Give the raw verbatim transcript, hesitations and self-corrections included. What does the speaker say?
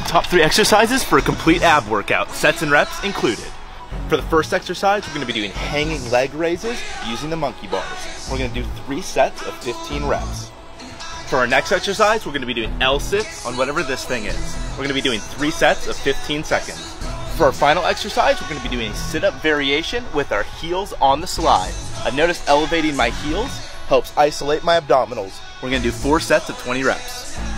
Top three exercises for a complete ab workout, sets and reps included. For the first exercise, we're going to be doing hanging leg raises using the monkey bars. We're going to do three sets of fifteen reps. For our next exercise, we're going to be doing L-sits on whatever this thing is. We're going to be doing three sets of fifteen seconds. For our final exercise, we're going to be doing a sit-up variation with our heels on the slide. I've noticed elevating my heels helps isolate my abdominals. We're going to do four sets of twenty reps.